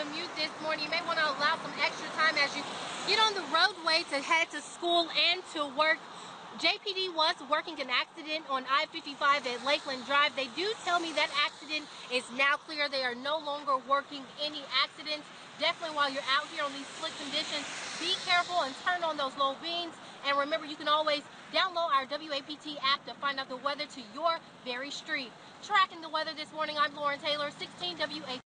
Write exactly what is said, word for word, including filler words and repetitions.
commute this morning. You may want to allow some extra time as you get on the roadway to head to school and to work. J P D was working an accident on I fifty-five at Lakeland Drive. They do tell me that accident is now clear. They are no longer working any accidents. Definitely while you're out here on these slick conditions, be careful and turn on those low beams. And remember, you can always download our W A P T app to find out the weather to your very street. Tracking the weather this morning, I'm Lauren Taylor, sixteen W A P T.